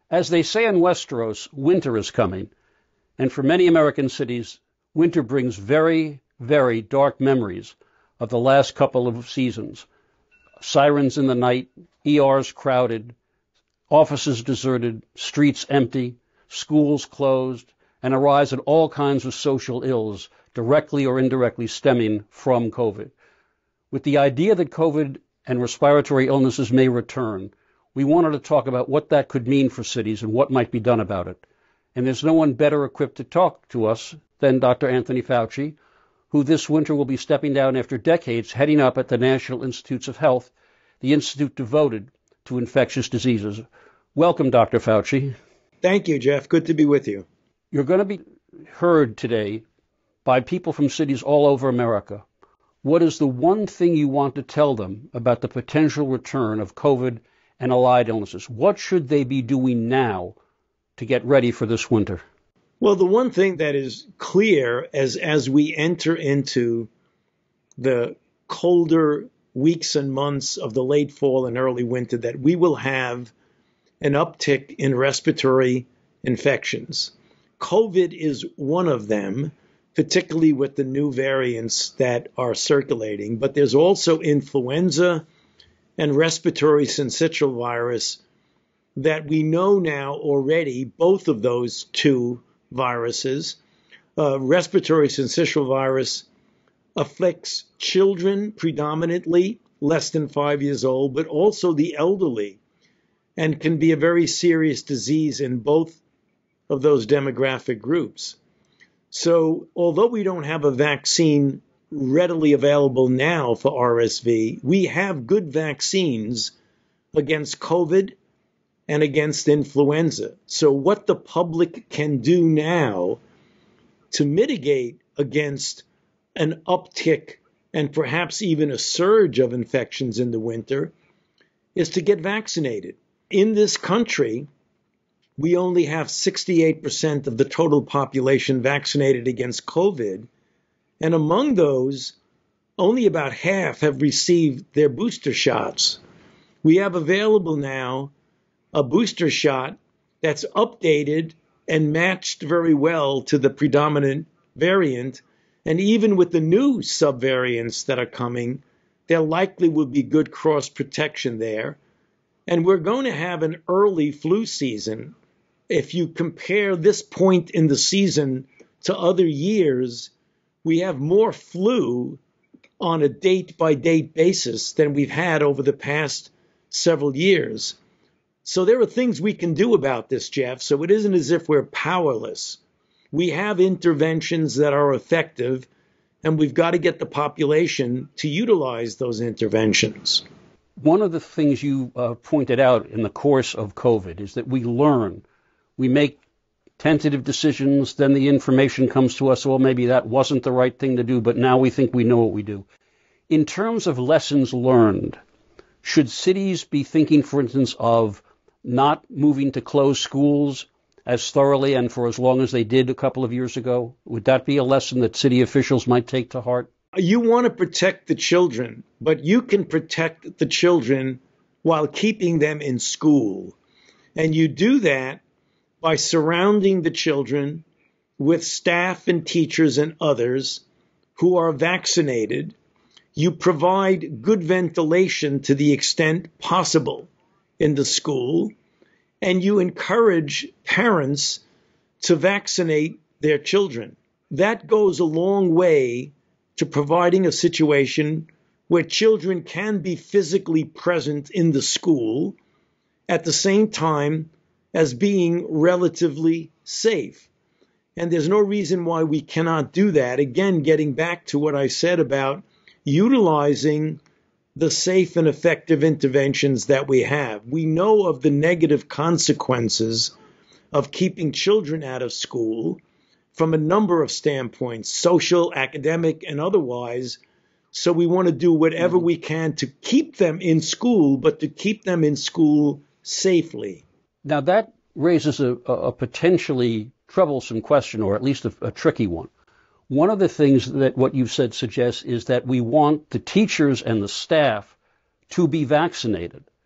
As they say in Westeros, winter is coming, and for many American cities, winter brings very, very dark memories of the last couple of seasons. Sirens in the night, ERs crowded, offices deserted, streets empty, schools closed, and a rise in all kinds of social ills, directly or indirectly stemming from COVID. With the idea that COVID and respiratory illnesses may return, we wanted to talk about what that could mean for cities and what might be done about it. And there's no one better equipped to talk to us than Dr. Anthony Fauci, who this winter will be stepping down after decades heading up at the National Institutes of Health, the institute devoted to infectious diseases. Welcome, Dr. Fauci. Thank you, Jeff. Good to be with you. You're going to be heard today by people from cities all over America. What is the one thing you want to tell them about the potential return of COVID and allied illnesses? What should they be doing now to get ready for this winter? Well, the one thing that is clear as we enter into the colder weeks and months of the late fall and early winter, that we will have an uptick in respiratory infections. COVID is one of them, particularly with the new variants that are circulating, but there's also influenza and respiratory syncytial virus that we know now already, both of those two viruses. Respiratory syncytial virus afflicts children predominantly, less than 5 years old, but also the elderly, and can be a very serious disease in both of those demographic groups. So although we don't have a vaccine readily available now for RSV, we have good vaccines against COVID and against influenza. So what the public can do now to mitigate against an uptick and perhaps even a surge of infections in the winter is to get vaccinated. In this country, we only have 68% of the total population vaccinated against COVID. And among those, only about half have received their booster shots. We have available now a booster shot that's updated and matched very well to the predominant variant. And even with the new subvariants that are coming, there likely will be good cross protection there. And we're going to have an early flu season. If you compare this point in the season to other years, we have more flu on a date-by-date basis than we've had over the past several years. So there are things we can do about this, Jeff. So it isn't as if we're powerless. We have interventions that are effective, and we've got to get the population to utilize those interventions. One of the things you pointed out in the course of COVID is that we learn. We make tentative decisions, then the information comes to us, well, maybe that wasn't the right thing to do, but now we think we know what we do. In terms of lessons learned, should cities be thinking, for instance, of not moving to close schools as thoroughly and for as long as they did a couple of years ago? Would that be a lesson that city officials might take to heart? You want to protect the children, but you can protect the children while keeping them in school. And you do that by surrounding the children with staff and teachers and others who are vaccinated. You provide good ventilation to the extent possible in the school, and you encourage parents to vaccinate their children. That goes a long way to providing a situation where children can be physically present in the school at the same time as being relatively safe. And there's no reason why we cannot do that. Again, getting back to what I said about utilizing the safe and effective interventions that we have. We know of the negative consequences of keeping children out of school from a number of standpoints, social, academic, and otherwise. So we want to do whatever we can to keep them in school, but to keep them in school safely. Now that raises a potentially troublesome question, or at least a tricky one. One of the things that what you've said suggests is that we want the teachers and the staff to be vaccinated.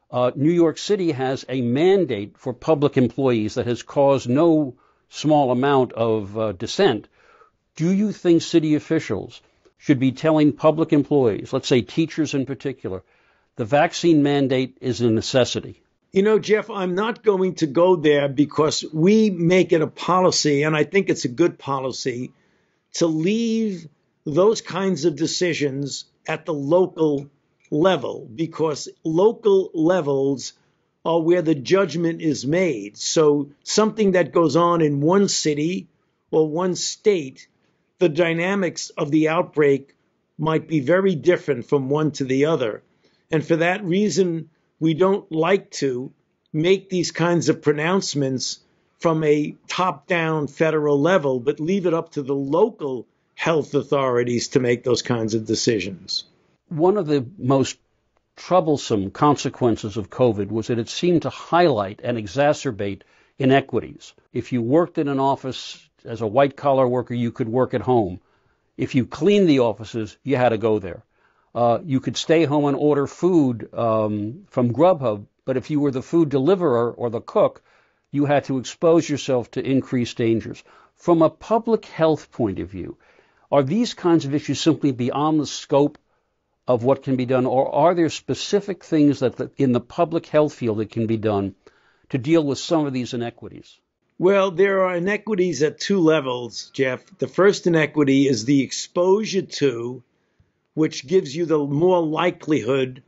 New York City has a mandate for public employees that has caused no small amount of dissent. Do you think city officials should be telling public employees, let's say teachers in particular, the vaccine mandate is a necessity? You know, Jeff, I'm not going to go there because we make it a policy, and I think it's a good policy, to leave those kinds of decisions at the local level, because local levels are where the judgment is made. So something that goes on in one city or one state, the dynamics of the outbreak might be very different from one to the other. And for that reason, we don't like to make these kinds of pronouncements from a top-down federal level, but leave it up to the local health authorities to make those kinds of decisions. One of the most troublesome consequences of COVID was that it seemed to highlight and exacerbate inequities. If you worked in an office as a white-collar worker, you could work at home. If you cleaned the offices, you had to go there. You could stay home and order food from Grubhub, but if you were the food deliverer or the cook, you had to expose yourself to increased dangers. From a public health point of view, are these kinds of issues simply beyond the scope of what can be done, or are there specific things that in the public health field that can be done to deal with some of these inequities? Well, there are inequities at two levels, Jeff. The first inequity is the exposure to, which gives you the more likelihood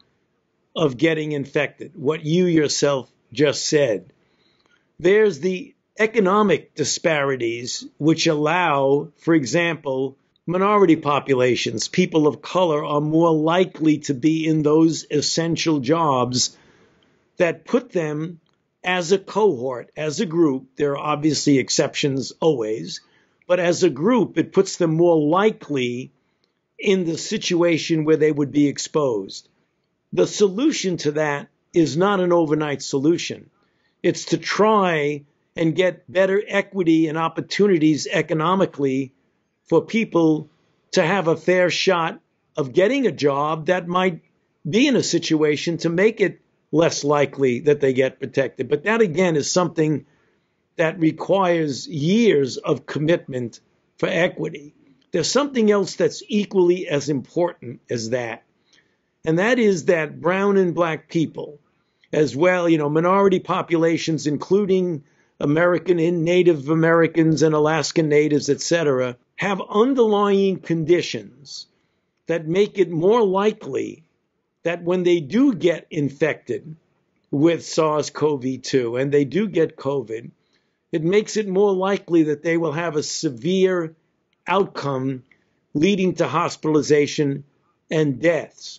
of getting infected, what you yourself just said. There's the economic disparities, which allow, for example, minority populations, people of color, are more likely to be in those essential jobs that put them as a cohort, as a group. There are obviously exceptions always, but as a group, it puts them more likely in the situation where they would be exposed. The solution to that is not an overnight solution. It's to try and get better equity and opportunities economically for people to have a fair shot of getting a job that might be in a situation to make it less likely that they get protected. But that, again, is something that requires years of commitment for equity. There's something else that's equally as important as that, and that is that brown and black people, as well, minority populations, including American and Native Americans and Alaskan Natives, etc., have underlying conditions that make it more likely that when they do get infected with SARS-CoV-2 and they do get COVID, it makes it more likely that they will have a severe outcome leading to hospitalization and deaths.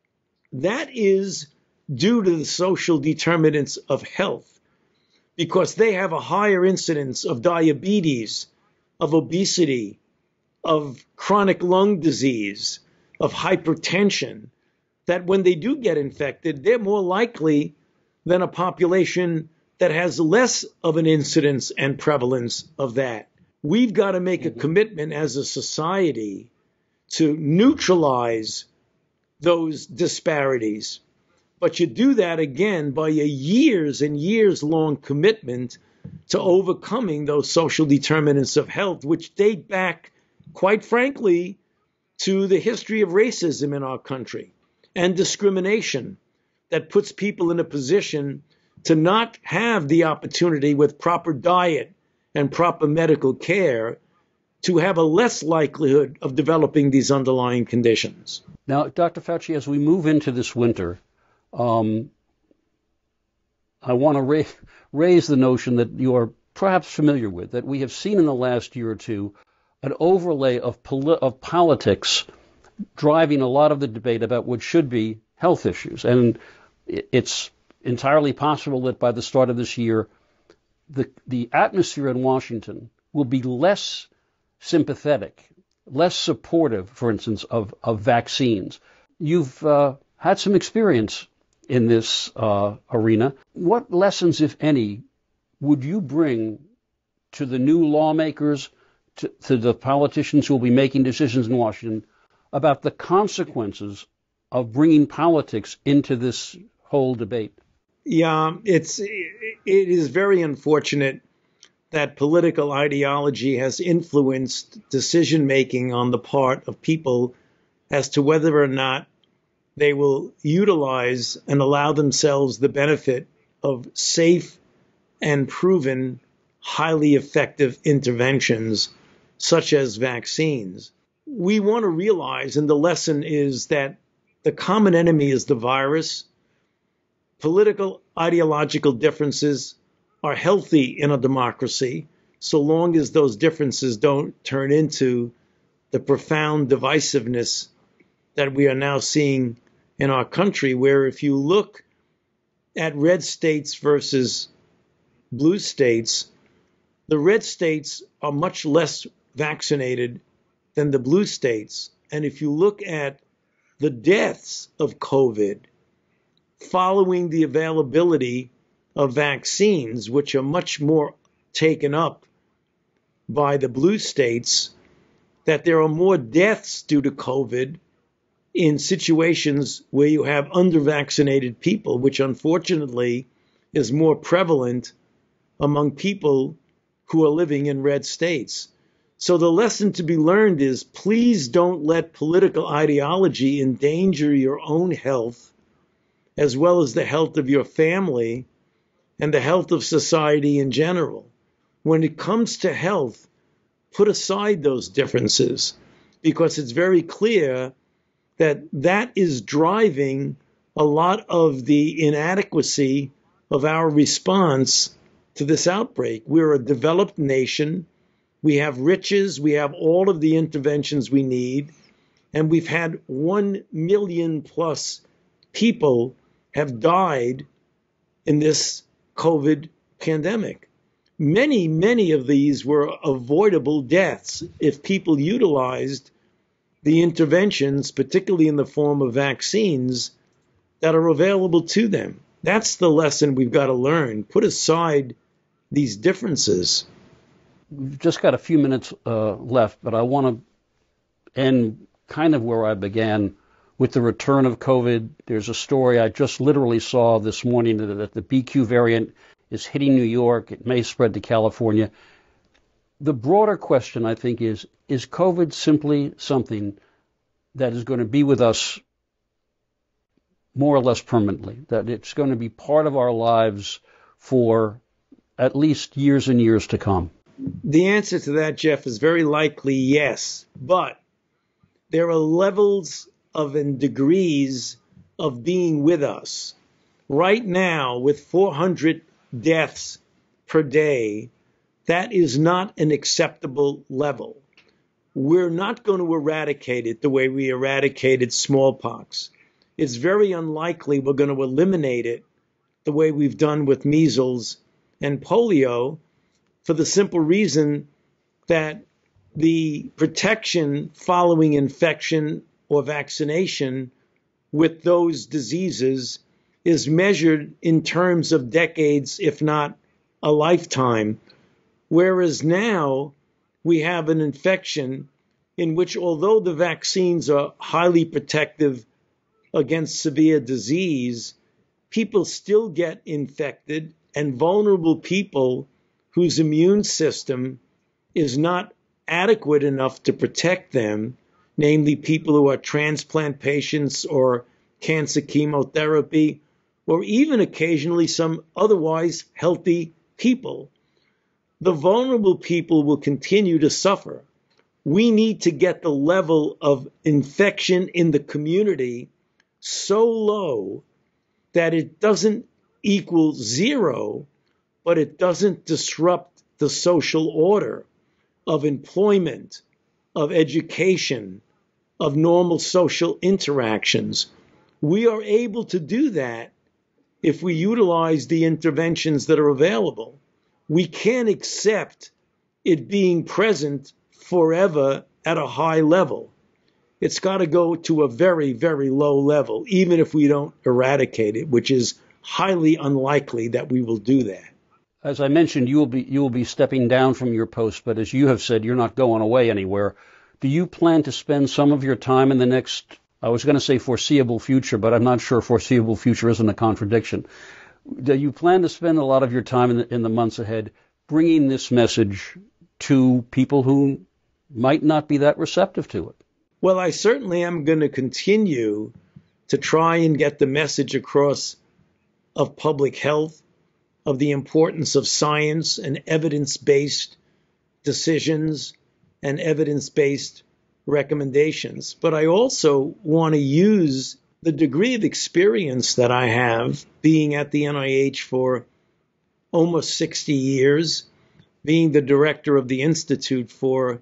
That is due to the social determinants of health, because they have a higher incidence of diabetes, of obesity, of chronic lung disease, of hypertension, that when they do get infected, they're more likely than a population that has less of an incidence and prevalence of that. We've got to make a commitment as a society to neutralize those disparities. But you do that, again, by a years and years long commitment to overcoming those social determinants of health, which date back, quite frankly, to the history of racism in our country and discrimination that puts people in a position to not have the opportunity with proper diet and proper medical care to have a less likelihood of developing these underlying conditions. Now, Dr. Fauci, as we move into this winter, I want to raise the notion that you are perhaps familiar with, that we have seen in the last year or two an overlay of politics driving a lot of the debate about what should be health issues. And it's entirely possible that by the start of this year, the atmosphere in Washington will be less sympathetic, less supportive, for instance, of vaccines. You've had some experience in this arena. What lessons, if any, would you bring to the new lawmakers, to the politicians who will be making decisions in Washington about the consequences of bringing politics into this whole debate? Yeah, it is very unfortunate that political ideology has influenced decision making on the part of people as to whether or not they will utilize and allow themselves the benefit of safe and proven, highly effective interventions such as vaccines. We want to realize, and the lesson is that the common enemy is the virus. Political ideological differences are healthy in a democracy so long as those differences don't turn into the profound divisiveness that we are now seeing in our country, where if you look at red states versus blue states, the red states are much less vaccinated than the blue states. And if you look at the deaths of COVID following the availability of vaccines, which are much more taken up by the blue states, that there are more deaths due to COVID in situations where you have under-vaccinated people, which unfortunately is more prevalent among people who are living in red states. So the lesson to be learned is, please don't let political ideology endanger your own health, as well as the health of your family and the health of society in general. When it comes to health, put aside those differences, because it's very clear that that is driving a lot of the inadequacy of our response to this outbreak. We're a developed nation. We have riches. We have all of the interventions we need. And we've had 1 million plus people have died in this COVID pandemic. Many, many of these were avoidable deaths if people utilized the interventions, particularly in the form of vaccines, that are available to them. That's the lesson we've got to learn. Put aside these differences. We've just got a few minutes left, but I want to end kind of where I began with the return of COVID. There's a story I just literally saw this morning that the BQ variant is hitting New York. It may spread to California. The broader question, I think, is COVID simply something that is going to be with us more or less permanently, that it's going to be part of our lives for at least years and years to come? The answer to that, Jeff, is very likely yes. But there are levels of and degrees of being with us. Right now, with 400 deaths per day, that is not an acceptable level. We're not going to eradicate it the way we eradicated smallpox. It's very unlikely we're going to eliminate it the way we've done with measles and polio, for the simple reason that the protection following infection or vaccination with those diseases is measured in terms of decades, if not a lifetime. Whereas now we have an infection in which, although the vaccines are highly protective against severe disease, people still get infected, and vulnerable people whose immune system is not adequate enough to protect them, namely people who are transplant patients or cancer chemotherapy, or even occasionally some otherwise healthy people. The vulnerable people will continue to suffer. We need to get the level of infection in the community so low that it doesn't equal zero, but it doesn't disrupt the social order of employment, of education, of normal social interactions. We are able to do that if we utilize the interventions that are available. We can't accept it being present forever at a high level. It's got to go to a very, very low level, even if we don't eradicate it, which is highly unlikely that we will do that. As I mentioned, you will be stepping down from your post, but as you have said, you're not going away anywhere. Do you plan to spend some of your time in the next, I was going to say foreseeable future, but I'm not sure foreseeable future isn't a contradiction. Do you plan to spend a lot of your time in the months ahead bringing this message to people who might not be that receptive to it? Well, I certainly am going to continue to try and get the message across of public health, of the importance of science and evidence-based decisions and evidence-based recommendations. But I also want to use the degree of experience that I have being at the NIH for almost 60 years, being the director of the Institute for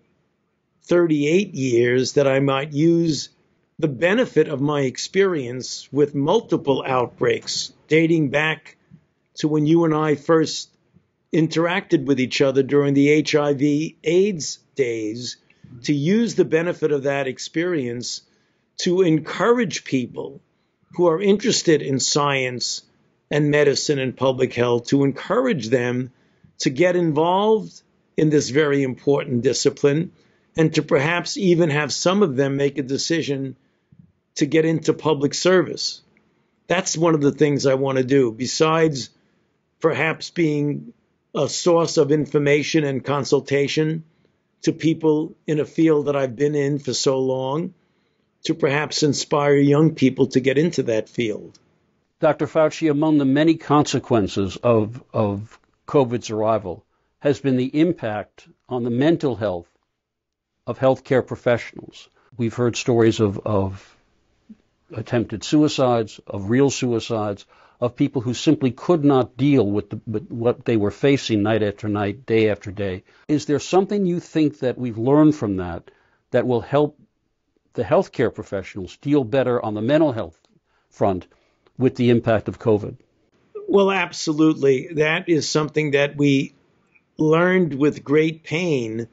38 years, that I might use the benefit of my experience with multiple outbreaks dating back to when you and I first interacted with each other during the HIV/AIDS days, to use the benefit of that experience to encourage people who are interested in science and medicine and public health, to encourage them to get involved in this very important discipline, and to perhaps even have some of them make a decision to get into public service. That's one of the things I want to do, besides perhaps being a source of information and consultation to people in a field that I've been in for so long, to perhaps inspire young people to get into that field. Dr. Fauci, among the many consequences of COVID's arrival has been the impact on the mental health of healthcare professionals. We've heard stories of attempted suicides, of real suicides, of people who simply could not deal with what they were facing night after night, day after day. Is there something you think that we've learned from that will help the healthcare professionals deal better on the mental health front with the impact of COVID? Well, absolutely. That is something that we learned with great pain.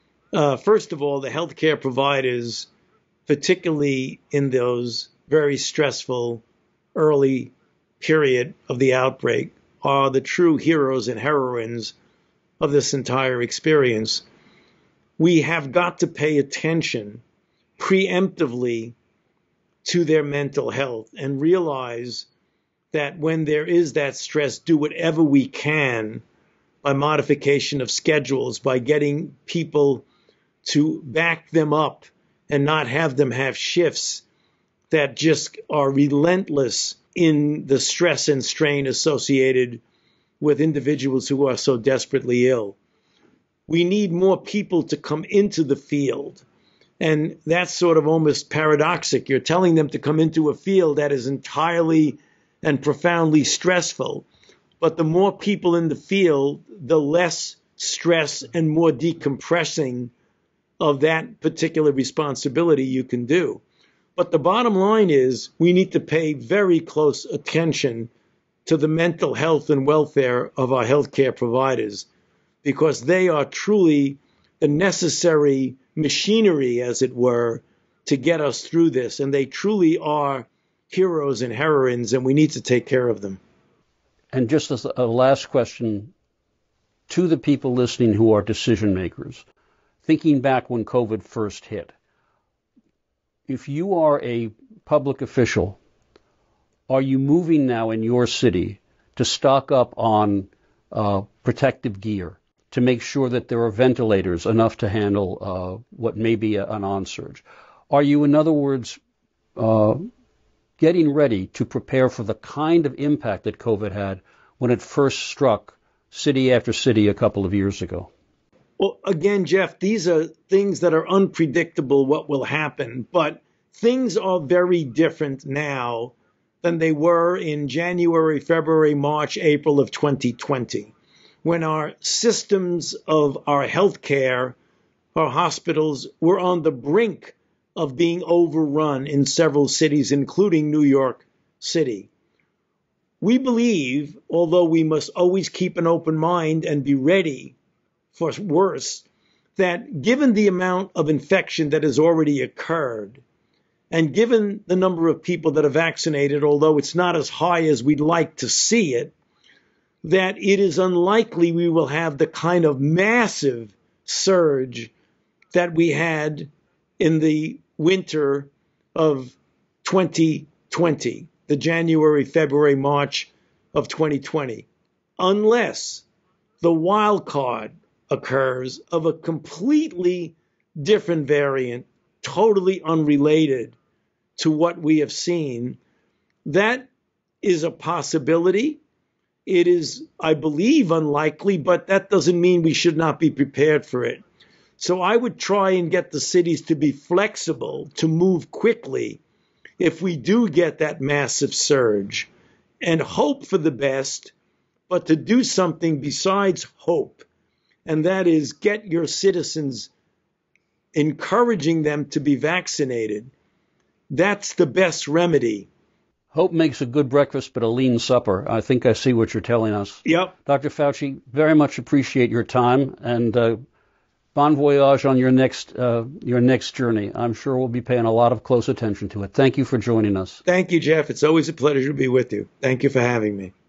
First of all, the healthcare providers, particularly in those very stressful early period of the outbreak, are the true heroes and heroines of this entire experience. We have got to pay attention preemptively to their mental health and realize that when there is that stress, do whatever we can by modification of schedules, by getting people to back them up and not have them have shifts that just are relentless in the stress and strain associated with individuals who are so desperately ill. We need more people to come into the field. And that's sort of almost paradoxic. You're telling them to come into a field that is entirely and profoundly stressful. But the more people in the field, the less stress and more decompressing of that particular responsibility you can do. But the bottom line is we need to pay very close attention to the mental health and welfare of our healthcare providers, because they are truly the necessary machinery, as it were, to get us through this. And they truly are heroes and heroines, and we need to take care of them. And just as a last question to the people listening who are decision makers, thinking back when COVID first hit, if you are a public official, are you moving now in your city to stock up on protective gear, to make sure that there are ventilators enough to handle what may be an on-surge? Are you, in other words, getting ready to prepare for the kind of impact that COVID had when it first struck city after city a couple of years ago? Well, again, Jeff, these are things that are unpredictable what will happen, but things are very different now than they were in January, February, March, April of 2020, when our systems of our healthcare, our hospitals, were on the brink of being overrun in several cities, including New York City. We believe, although we must always keep an open mind and be ready for worse, that given the amount of infection that has already occurred, and given the number of people that are vaccinated, although it's not as high as we'd like to see it, that it is unlikely we will have the kind of massive surge that we had in the winter of 2020, the January, February, March of 2020, unless the wild card occurs of a completely different variant, totally unrelated to what we have seen. That is a possibility. It is, I believe, unlikely, but that doesn't mean we should not be prepared for it. So I would try and get the cities to be flexible, to move quickly if we do get that massive surge, and hope for the best, but to do something besides hope. And that is get your citizens, encouraging them to be vaccinated. That's the best remedy. Hope makes a good breakfast, but a lean supper. I think I see what you're telling us. Yep. Dr. Fauci, very much appreciate your time, and bon voyage on your next journey. I'm sure we'll be paying a lot of close attention to it. Thank you for joining us. Thank you, Jeff. It's always a pleasure to be with you. Thank you for having me.